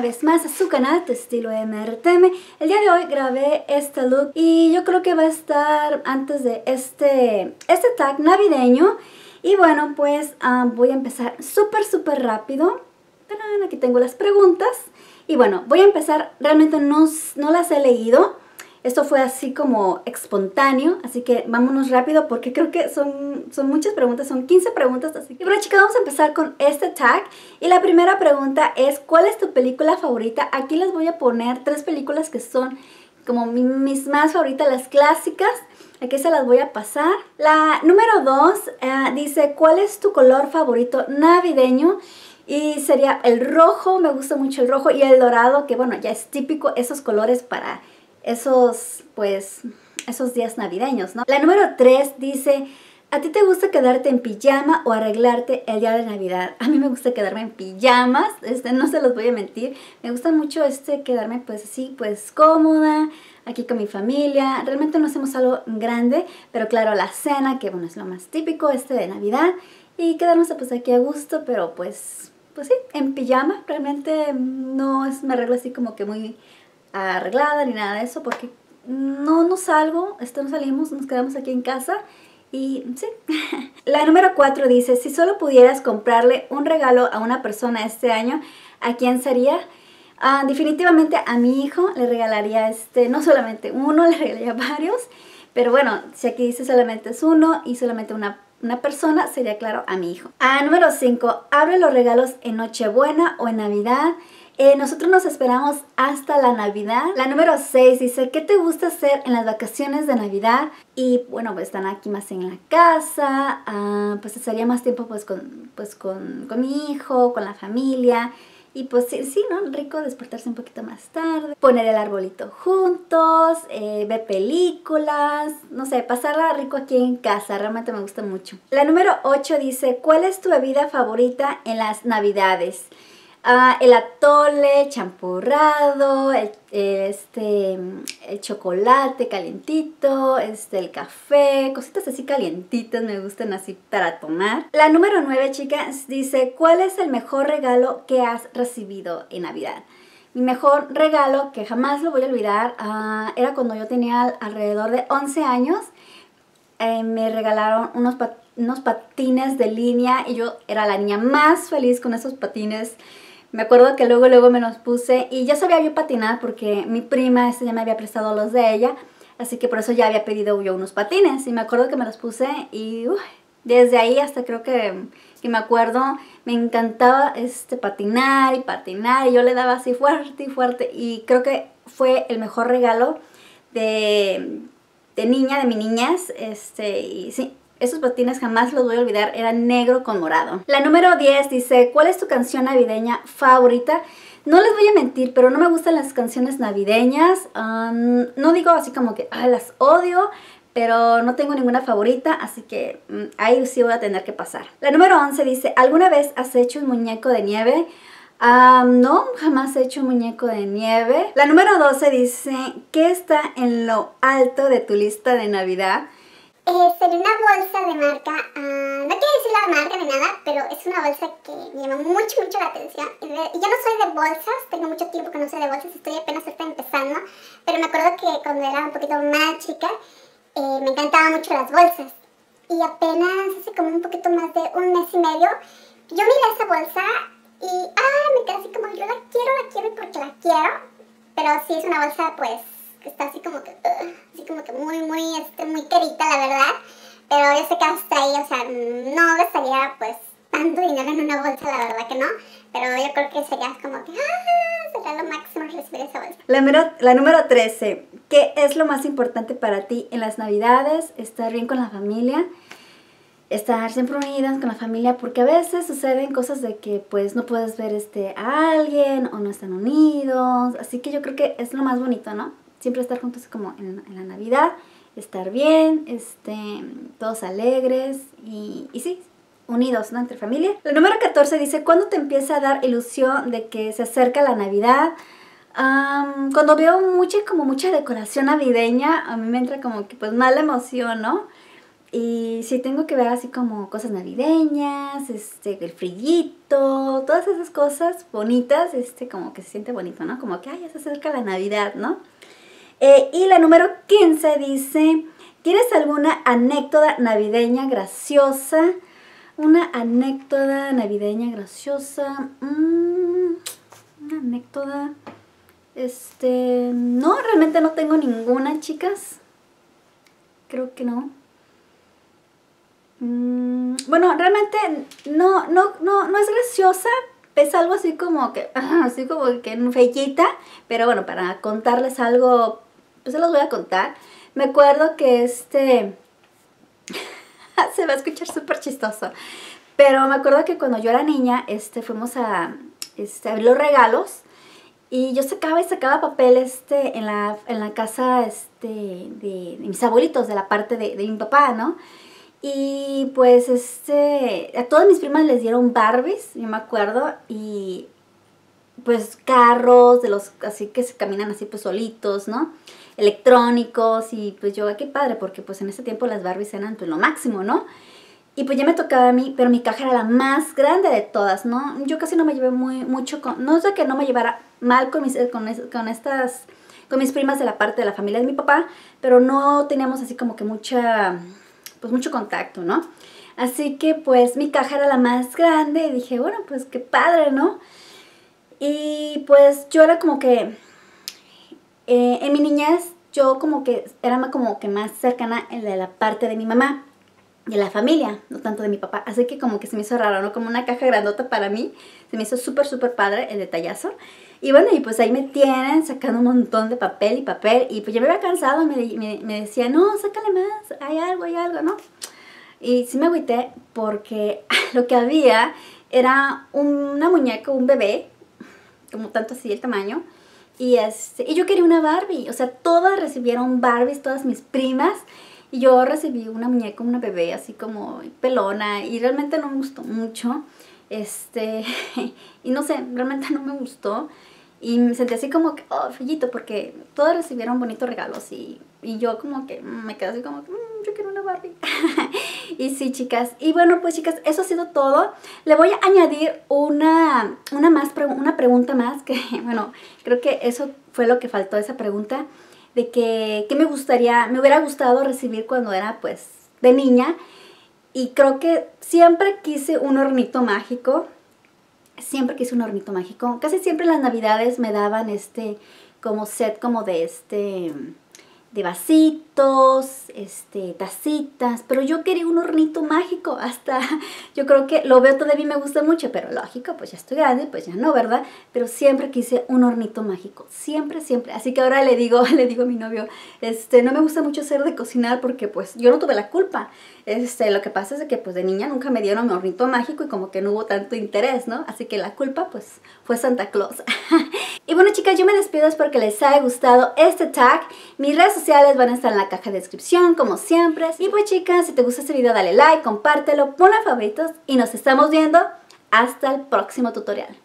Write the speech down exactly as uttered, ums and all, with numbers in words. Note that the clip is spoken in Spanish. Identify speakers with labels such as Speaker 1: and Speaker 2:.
Speaker 1: vez más a su canal, Tu Estilo M R T M. El día de hoy grabé este look y yo creo que va a estar antes de este, este tag navideño. Y bueno, pues um, voy a empezar súper súper rápido. ¡Tarán! Aquí tengo las preguntas. Y bueno, voy a empezar, realmente no, no las he leído. Esto fue así como espontáneo, así que vámonos rápido porque creo que son, son muchas preguntas, son quince preguntas. Así que bueno, chicas, vamos a empezar con este tag. Y la primera pregunta es, ¿cuál es tu película favorita? Aquí les voy a poner tres películas que son como mis más favoritas, las clásicas. Aquí se las voy a pasar. La número dos uh, dice, ¿cuál es tu color favorito navideño? Y sería el rojo, me gusta mucho el rojo, y el dorado, que bueno, ya es típico esos colores para esos, pues, esos días navideños, ¿no? La número tres dice, ¿a ti te gusta quedarte en pijama o arreglarte el día de Navidad? A mí me gusta quedarme en pijamas, este, no se los voy a mentir. Me gusta mucho este quedarme pues así, pues cómoda, aquí con mi familia. Realmente no hacemos algo grande, pero claro, la cena, que bueno, es lo más típico este de Navidad. Y quedarnos pues aquí a gusto, pero pues, pues sí, en pijama. Realmente no es, me arreglo así como que muy arreglada ni nada de eso, porque no, no salgo, esto no salimos, nos quedamos aquí en casa y sí. La número cuatro dice, si solo pudieras comprarle un regalo a una persona este año, ¿a quién sería? Uh, definitivamente a mi hijo le regalaría este, no solamente uno, le regalaría varios, pero bueno, si aquí dice solamente es uno y solamente una Una persona, sería claro a mi hijo. Ah, número cinco. Abre los regalos en Nochebuena o en Navidad. Eh, nosotros nos esperamos hasta la Navidad. La número seis dice, ¿qué te gusta hacer en las vacaciones de Navidad? Y bueno, pues están aquí más en la casa. Ah, pues estaría más tiempo pues, con, pues con, con mi hijo, con la familia. Y pues sí, sí, ¿no? Rico despertarse un poquito más tarde, poner el arbolito juntos, eh, ver películas, no sé, pasarla rico aquí en casa, realmente me gusta mucho. La número ocho dice, ¿cuál es tu bebida favorita en las Navidades? Uh, el atole, champurrado, el, este, el chocolate calientito, este, el café, cositas así calientitas me gustan así para tomar. La número nueve, chicas, dice, ¿cuál es el mejor regalo que has recibido en Navidad? Mi mejor regalo, que jamás lo voy a olvidar, uh, era cuando yo tenía alrededor de once años. Eh, me regalaron unos, pat unos patines de línea y yo era la niña más feliz con esos patines. Me acuerdo que luego, luego me los puse y ya sabía yo patinar porque mi prima este ya me había prestado los de ella. Así que por eso ya había pedido yo unos patines y me acuerdo que me los puse y uh, desde ahí hasta creo que, que me acuerdo, me encantaba este patinar y patinar y yo le daba así fuerte y fuerte y creo que fue el mejor regalo de, de niña, de mi niñez, este, y sí. Esos patines jamás los voy a olvidar, eran negro con morado. La número diez dice, ¿cuál es tu canción navideña favorita? No les voy a mentir, pero no me gustan las canciones navideñas. Um, no digo así como que ah, las odio, pero no tengo ninguna favorita, así que um, ahí sí voy a tener que pasar. La número once dice, ¿alguna vez has hecho un muñeco de nieve? Um, no, jamás he hecho un muñeco de nieve. La número doce dice, ¿qué está en lo alto de tu lista de Navidad?
Speaker 2: Eh, sería una bolsa de marca, uh, no quiero decir la marca ni nada, pero es una bolsa que me llama mucho, mucho la atención. Y, de, y yo no soy de bolsas, tengo mucho tiempo que no soy de bolsas, estoy apenas ahorita empezando. Pero me acuerdo que cuando era un poquito más chica, eh, me encantaban mucho las bolsas. Y apenas hace como un poquito más de un mes y medio, yo miré esa bolsa y ah, me quedé así como, yo la quiero, la quiero porque la quiero. Pero sí es una bolsa pues que está así como que, uh, así como que muy, muy, este, muy carita, la verdad. Pero yo sé que hasta ahí, o sea, no gastaría, pues, tanto dinero en una bolsa, la verdad que no. Pero yo creo que sería como que, ah, sería lo máximo recibir esa bolsa.
Speaker 1: La número, la número trece, ¿qué es lo más importante para ti en las Navidades? Estar bien con la familia, estar siempre unidas con la familia, porque a veces suceden cosas de que, pues, no puedes ver este, a alguien o no están unidos. Así que yo creo que es lo más bonito, ¿no? Siempre estar juntos como en, en la Navidad, estar bien, este, todos alegres y, y sí, unidos, ¿no? Entre familia. La número catorce dice, ¿cuándo te empieza a dar ilusión de que se acerca la Navidad? Um, cuando veo mucha, como mucha decoración navideña, a mí me entra como que pues mala emoción, ¿no? Y sí tengo que ver así como cosas navideñas, este, el frillito, todas esas cosas bonitas, este, como que se siente bonito, ¿no? Como que, ay, ya se acerca la Navidad, ¿no? Eh, y la número quince dice, ¿tienes alguna anécdota navideña graciosa? Una anécdota navideña graciosa. Mm, una anécdota. Este, no, realmente no tengo ninguna, chicas. Creo que no. Mm, bueno, realmente no, no, no, no es graciosa. Es algo así como que, así como que feillita. Pero bueno, para contarles algo, pues se los voy a contar. Me acuerdo que este... se va a escuchar súper chistoso. Pero me acuerdo que cuando yo era niña, este, fuimos a, este, a ver los regalos. Y yo sacaba y sacaba papel este, en, la, en la casa este, de, de mis abuelitos, de la parte de, de mi papá, ¿no? Y pues este, a todas mis primas les dieron Barbies, yo me acuerdo. Y pues carros, de los así que se caminan así pues solitos, ¿no? Electrónicos. Y pues yo, qué padre, porque pues en ese tiempo las Barbies eran pues lo máximo, ¿no? Y pues ya me tocaba a mí, pero mi caja era la más grande de todas, ¿no? Yo casi no me llevé muy mucho con... No es de que no me llevara mal con, mis, con, con estas... Con mis primas de la parte de la familia de mi papá, pero no teníamos así como que mucha... Pues mucho contacto, ¿no? Así que pues mi caja era la más grande y dije, bueno, pues qué padre, ¿no? Y pues yo era como que... Eh, en mi niñez yo como que era más, como que más cercana en de la parte de mi mamá. De la familia, no tanto de mi papá. Así que como que se me hizo raro, ¿no? Como una caja grandota para mí. Se me hizo súper, súper padre el detallazo. Y bueno, y pues ahí me tienen sacando un montón de papel y papel. Y pues ya me había cansado, me, me, me decía, no, sácale más, hay algo, hay algo, ¿no? Y sí me agüité porque lo que había era una muñeca, un bebé, como tanto así el tamaño. Y, este, y yo quería una Barbie. O sea, todas recibieron Barbies, todas mis primas. Y yo recibí una muñeca, una bebé así como pelona y realmente no me gustó mucho. Este, y no sé, realmente no me gustó. Y me sentí así como que, oh, fellito, porque todos recibieron bonitos regalos y, y yo como que me quedé así como que, mmm, yo quiero una Barbie. Y sí, chicas. Y bueno, pues chicas, eso ha sido todo. Le voy a añadir una, una, más, una pregunta más, que bueno, creo que eso fue lo que faltó, esa pregunta. De que, que me gustaría, me hubiera gustado recibir cuando era pues de niña. Y creo que siempre quise un hornito mágico. Siempre quise un hornito mágico. Casi siempre en las navidades me daban este como set como de este de vasitos, este, tacitas, pero yo quería un hornito mágico, hasta, yo creo que lo veo todavía y me gusta mucho, pero lógico, pues ya estoy grande, pues ya no, ¿verdad? Pero siempre quise un hornito mágico, siempre, siempre, así que ahora le digo, le digo a mi novio, este, no me gusta mucho hacer de cocinar porque pues yo no tuve la culpa, este, lo que pasa es que pues de niña nunca me dieron mi hornito mágico y como que no hubo tanto interés, ¿no? Así que la culpa pues fue Santa Claus. Y bueno, chicas, yo me despido, espero que les haya gustado este tag. Mis redes sociales van a estar en la caja de descripción, como siempre. Y pues, chicas, si te gustó este video, dale like, compártelo, ponle a favoritos y nos estamos viendo hasta el próximo tutorial.